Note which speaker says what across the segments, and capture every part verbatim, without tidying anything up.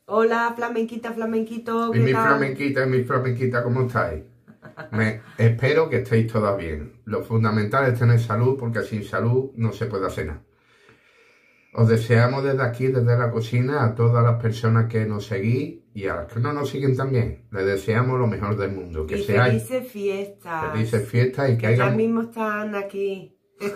Speaker 1: Hola, flamenquita, flamenquito,
Speaker 2: Y
Speaker 1: ¿qué
Speaker 2: mi
Speaker 1: tal?
Speaker 2: flamenquita, y mi flamenquita, ¿cómo estáis? Me, espero que estéis todas bien. Lo fundamental es tener salud, porque sin salud no se puede hacer nada. Os deseamos desde aquí, desde la cocina, a todas las personas que nos seguís y a las que no nos siguen también. Les deseamos lo mejor del mundo. Que
Speaker 1: Y
Speaker 2: seáis
Speaker 1: felices fiestas.
Speaker 2: felices fiestas y que
Speaker 1: Que
Speaker 2: haya,
Speaker 1: ya mismo están aquí,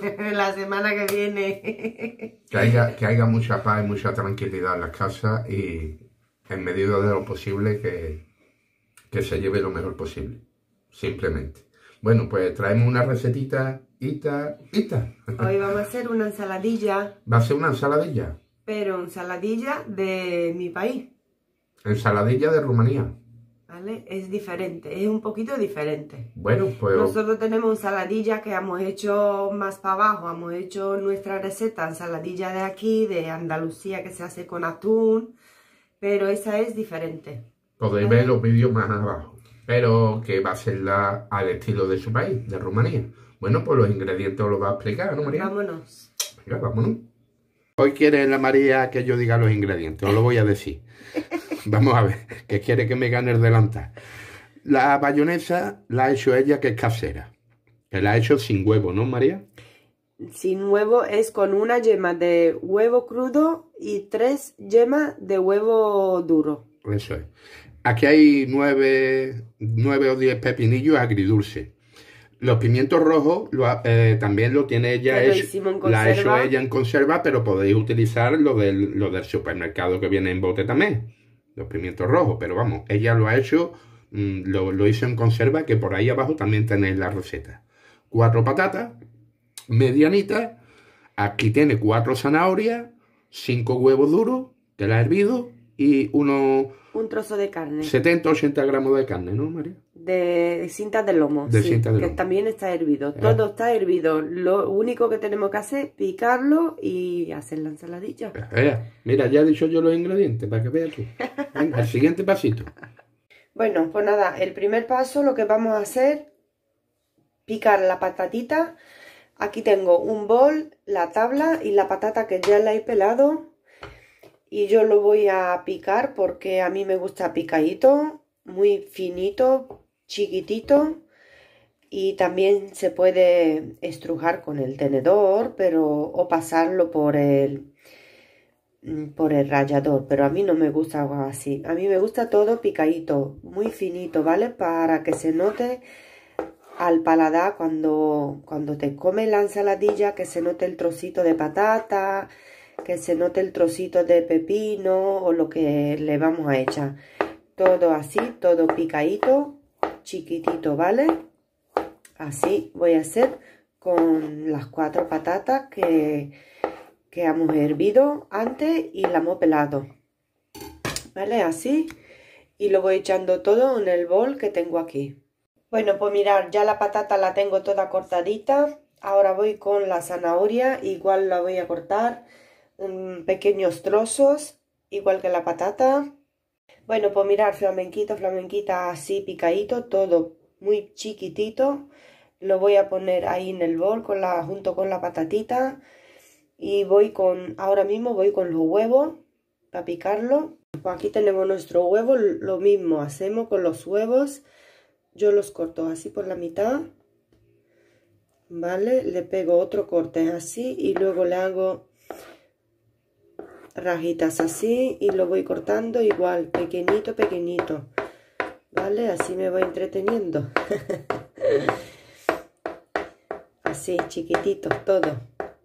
Speaker 1: la semana que viene.
Speaker 2: que haya, que haya mucha paz y mucha tranquilidad en las casas y en medida de lo posible que, que se lleve lo mejor posible. Simplemente. Bueno, pues traemos una recetita, ita, ita.
Speaker 1: Hoy vamos a hacer una ensaladilla,
Speaker 2: Va a ser una ensaladilla.
Speaker 1: pero ensaladilla de mi país,
Speaker 2: Ensaladilla de Rumanía.
Speaker 1: ¿vale? Es diferente, es un poquito diferente.
Speaker 2: Bueno, pues
Speaker 1: Nosotros tenemos ensaladilla que hemos hecho más para abajo, hemos hecho nuestra receta, ensaladilla de aquí, de Andalucía, que se hace con atún, pero esa es diferente.
Speaker 2: podéis
Speaker 1: ¿Vale?
Speaker 2: ver los vídeos más abajo. Pero que va a ser la, al estilo de su país, de Rumanía. Bueno, pues los ingredientes os los va a explicar, ¿no, María?
Speaker 1: Vámonos.
Speaker 2: Venga, vámonos. Hoy quiere la María que yo diga los ingredientes, os lo voy a decir. Vamos a ver, que quiere que me gane el delantal. La bayonesa la ha hecho ella, que es casera. Que la ha hecho sin huevo, ¿no, María?
Speaker 1: Sin huevo es con una yema de huevo crudo y tres yemas de huevo duro.
Speaker 2: Eso es. Aquí hay nueve, nueve o diez pepinillos agridulces. Los pimientos rojos lo ha- eh, también lo tiene ella,
Speaker 1: Que lo
Speaker 2: hecho-
Speaker 1: hicimos en
Speaker 2: la ha hecho
Speaker 1: conserva.
Speaker 2: ella en conserva, pero podéis utilizar lo del, lo del supermercado que viene en bote también, los pimientos rojos, pero vamos, ella lo ha hecho, mm, lo, lo hizo en conserva, que por ahí abajo también tenéis la receta. Cuatro patatas medianitas, aquí tiene cuatro zanahorias, cinco huevos duros, que la he hervido, y unos
Speaker 1: Un trozo de carne.
Speaker 2: setenta a ochenta gramos de carne, ¿no, María?
Speaker 1: De cintas de lomo.
Speaker 2: De
Speaker 1: sí,
Speaker 2: cintas de
Speaker 1: que
Speaker 2: lomo.
Speaker 1: también está hervido.
Speaker 2: Eh.
Speaker 1: Todo está hervido. Lo único que tenemos que hacer es picarlo y hacer la ensaladilla.
Speaker 2: Eh, mira, ya he dicho yo los ingredientes para que veas tú. Venga, el siguiente pasito.
Speaker 1: Bueno, pues nada, el primer paso lo que vamos a hacer, picar la patatita. Aquí tengo un bol, la tabla y la patata que ya la he pelado. Y yo lo voy a picar porque a mí me gusta picadito, muy finito, chiquitito. Y también se puede estrujar con el tenedor, pero o pasarlo por el, por el rallador. Pero a mí no me gusta así. A mí me gusta todo picadito, muy finito, ¿vale? Para que se note al paladar cuando, cuando te comes la ensaladilla, que se note el trocito de patata, que se note el trocito de pepino o lo que le vamos a echar. Todo así, todo picadito, chiquitito, ¿vale? Así voy a hacer con las cuatro patatas que, que hemos hervido antes y la hemos pelado. ¿Vale? Así. Y lo voy echando todo en el bol que tengo aquí. Bueno, pues mirad, ya la patata la tengo toda cortadita. Ahora voy con la zanahoria, igual la voy a cortar en pequeños trozos, igual que la patata. Bueno, pues mirad, flamenquito, flamenquita, así picadito, todo muy chiquitito. Lo voy a poner ahí en el bol con la, junto con la patatita. Y voy con, ahora mismo voy con los huevos para picarlo. Pues aquí tenemos nuestro huevo, lo mismo hacemos con los huevos. Yo los corto así por la mitad, ¿vale? Le pego otro corte así y luego le hago rajitas así y lo voy cortando igual, pequeñito, pequeñito, ¿vale? Así me voy entreteniendo. Así, chiquitito, todo.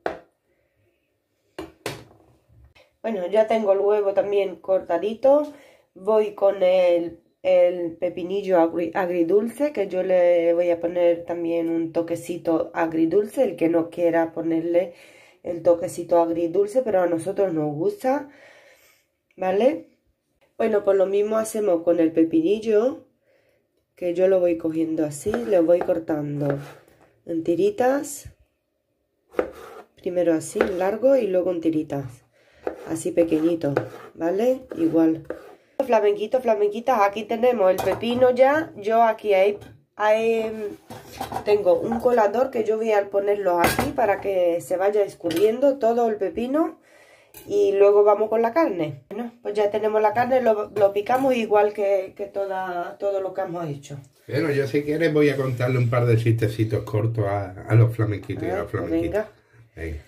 Speaker 1: Bueno, ya tengo el huevo también cortadito. Voy con el... el pepinillo agri agridulce, que yo le voy a poner también un toquecito agridulce, el que no quiera ponerle el toquecito agridulce, pero a nosotros nos gusta, ¿vale? Bueno, pues lo mismo hacemos con el pepinillo, que yo lo voy cogiendo así, lo voy cortando en tiritas, primero así, largo, y luego en tiritas, así pequeñito, ¿vale? Igual. Flamenquitos, flamenquitas, aquí tenemos el pepino ya. Yo aquí hay, hay, tengo un colador que yo voy a ponerlo aquí para que se vaya escurriendo todo el pepino. Y luego vamos con la carne. Bueno, pues ya tenemos la carne, lo, lo picamos igual que, que toda, todo lo que hemos hecho.
Speaker 2: Bueno, yo si quieres voy a contarle un par de chistecitos cortos a, a los flamenquitos y a las flamenquitas. Venga.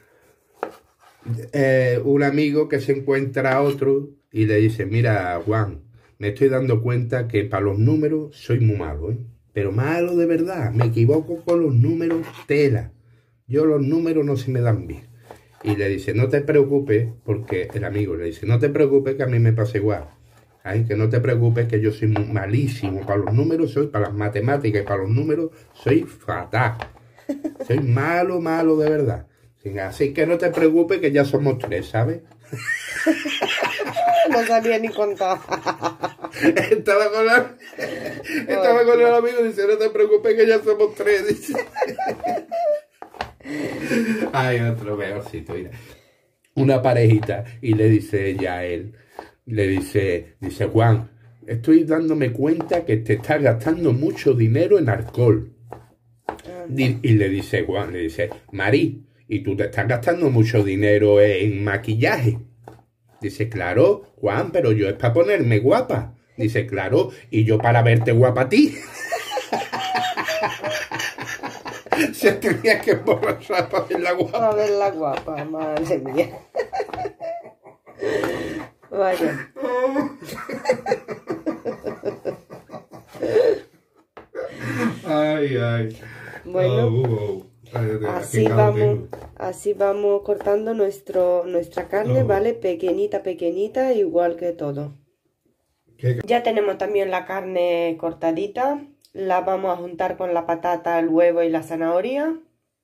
Speaker 2: Eh, un amigo que se encuentra a otro y le dice, mira Juan, me estoy dando cuenta que para los números soy muy malo, ¿eh? Pero malo de verdad, me equivoco con los números tela. Yo los números no se me dan bien. Y le dice, no te preocupes, porque el amigo le dice, no te preocupes que a mí me pasa igual. Ay, que no te preocupes que yo soy malísimo. Para los números soy, para las matemáticas y para los números soy fatal. Soy malo, malo de verdad. Así que no te preocupes que ya somos tres, ¿sabes?
Speaker 1: No sabía ni contar.
Speaker 2: Estaba con, la, estaba con el amigo y dice, no te preocupes que ya somos tres, dice. Hay otro mejorcito, mira. Una parejita y le dice ella a él, le dice, dice Juan, estoy dándome cuenta que te estás gastando mucho dinero en alcohol. Y, y le dice Juan, le dice, Mari, ¿y tú te estás gastando mucho dinero en maquillaje? Dice, claro, Juan, pero yo es para ponerme guapa. Dice, claro, y yo para verte guapa a ti. Se tenía que emborrachar para verla guapa.
Speaker 1: Para verla guapa, madre mía. Vaya.
Speaker 2: Ay, ay.
Speaker 1: Bueno,
Speaker 2: oh, oh. Ay,
Speaker 1: así vamos, así vamos cortando nuestro, nuestra carne, oh. ¿Vale? Pequeñita, pequeñita, igual que todo. ¿Qué? Ya tenemos también la carne cortadita. La vamos a juntar con la patata, el huevo y la zanahoria.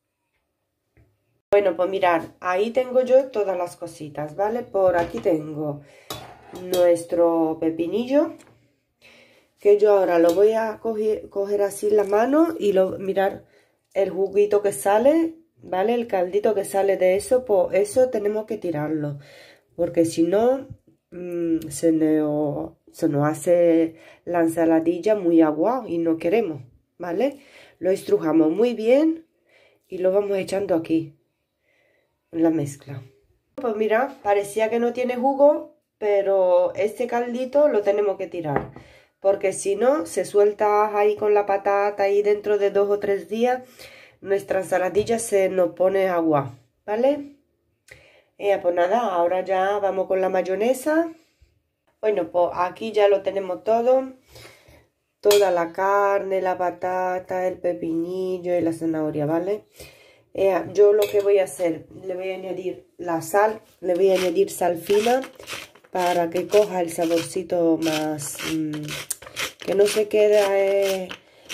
Speaker 1: Bueno, pues mirad, ahí tengo yo todas las cositas, ¿vale? Por aquí tengo nuestro pepinillo, que yo ahora lo voy a coger, coger así en la mano y lo, mirar el juguito que sale, ¿vale? El caldito que sale de eso, pues eso tenemos que tirarlo, porque si no mmm, se, nos, se nos hace la ensaladilla muy agua y no queremos, ¿vale? Lo estrujamos muy bien y lo vamos echando aquí en la mezcla. Pues mira, parecía que no tiene jugo, pero este caldito lo tenemos que tirar, porque si no se suelta ahí con la patata y dentro de dos o tres días nuestra ensaladilla se nos pone agua, ¿vale? Eh, pues nada, ahora ya vamos con la mayonesa. Bueno, pues aquí ya lo tenemos todo, toda la carne, la patata, el pepinillo y la zanahoria, ¿vale? Eh, yo lo que voy a hacer, le voy a añadir la sal, le voy a añadir sal fina para que coja el saborcito más, mmm, que no se quede eh,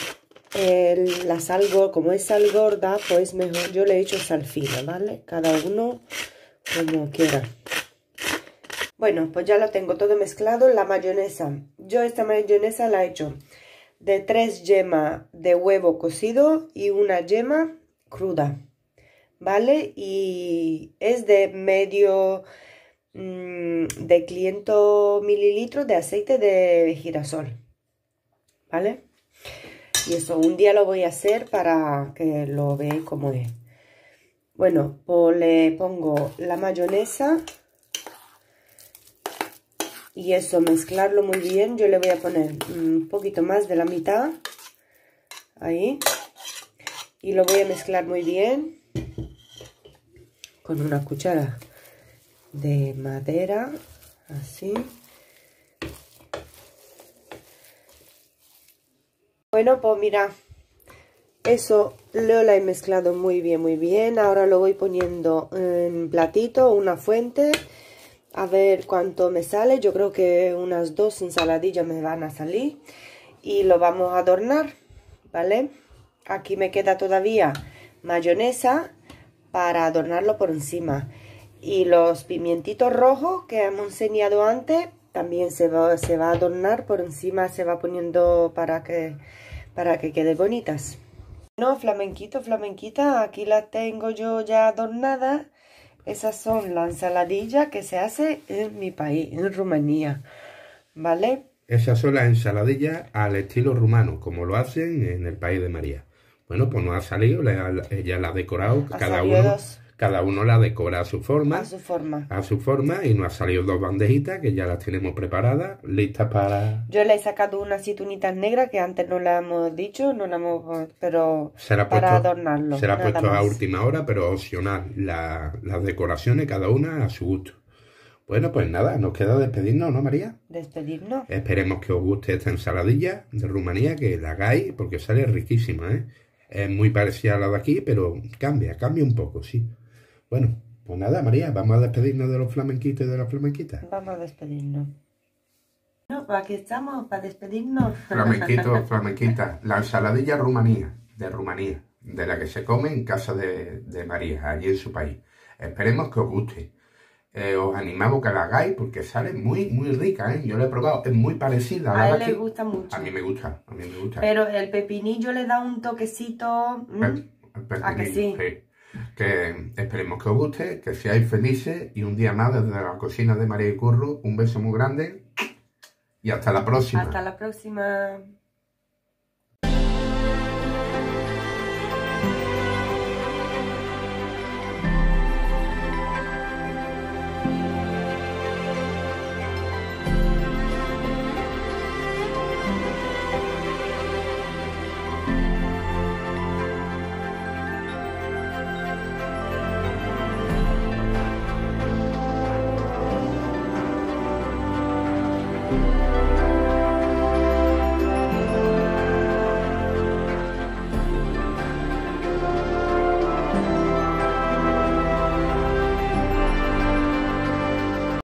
Speaker 1: el, la sal, como es sal gorda, pues mejor yo le he hecho sal fina, ¿vale? Cada uno como quiera. Bueno, pues ya lo tengo todo mezclado. La mayonesa, yo esta mayonesa la he hecho de tres yemas de huevo cocido y una yema cruda, ¿vale? Y es de medio mmm, de quinientos mililitros de aceite de girasol, ¿vale? Y eso un día lo voy a hacer para que lo veáis cómo es. Bueno, pues le pongo la mayonesa y eso, mezclarlo muy bien. Yo le voy a poner un poquito más de la mitad ahí y lo voy a mezclar muy bien con una cuchara de madera, así. Bueno, pues mira, eso lo la he mezclado muy bien, muy bien. Ahora lo voy poniendo en platito, una fuente, a ver cuánto me sale. Yo creo que unas dos ensaladillas me van a salir y lo vamos a adornar, ¿vale? Aquí me queda todavía mayonesa para adornarlo por encima. Y los pimientitos rojos que hemos enseñado antes, también se va, se va a adornar por encima, se va poniendo para que, para que quede bonitas. No, flamenquito, flamenquita, aquí las tengo yo ya adornadas. Esas son las ensaladillas que se hace en mi país, en Rumanía, ¿vale?
Speaker 2: Esas son las ensaladillas al estilo rumano, como lo hacen en el país de María. Bueno, pues nos ha salido, ella la ha decorado, cada uno, cada uno la decora a su forma.
Speaker 1: A su forma.
Speaker 2: A su forma, y nos ha salido dos bandejitas que ya las tenemos preparadas, listas para...
Speaker 1: Yo le he sacado unas aceitunitas negras que antes no las hemos dicho, no las hemos... pero
Speaker 2: será
Speaker 1: para
Speaker 2: puesto,
Speaker 1: adornarlo.
Speaker 2: Será
Speaker 1: nada
Speaker 2: puesto a
Speaker 1: más.
Speaker 2: última hora, pero opcional. La, las decoraciones, cada una a su gusto. Bueno, pues nada, nos queda despedirnos, ¿no, María?
Speaker 1: Despedirnos.
Speaker 2: Esperemos que os guste esta ensaladilla de Rumanía, que la hagáis, porque sale riquísima, ¿eh? Es muy parecida a la de aquí, pero cambia, cambia un poco, sí. Bueno, pues nada, María, vamos a despedirnos de los flamenquitos y de las flamenquitas.
Speaker 1: Vamos a despedirnos. No, pues aquí estamos, para despedirnos.
Speaker 2: Flamenquitos, flamenquitas, la ensaladilla Rumanía, de Rumanía, de la que se come en casa de, de María, allí en su país. Esperemos que os guste. Eh, os animamos que la hagáis porque sale muy, muy rica, ¿eh? Yo la he probado, es muy parecida a la
Speaker 1: A
Speaker 2: de
Speaker 1: él
Speaker 2: aquí.
Speaker 1: le gusta mucho.
Speaker 2: A mí me gusta, a mí me gusta.
Speaker 1: Pero el pepinillo le da un toquecito... ¿Mm?
Speaker 2: El, el pepinillo,
Speaker 1: ¿A que sí?
Speaker 2: sí. Que esperemos que os guste, que seáis felices y un día más desde la cocina de María y Curro, un beso muy grande y hasta la próxima.
Speaker 1: Hasta la próxima.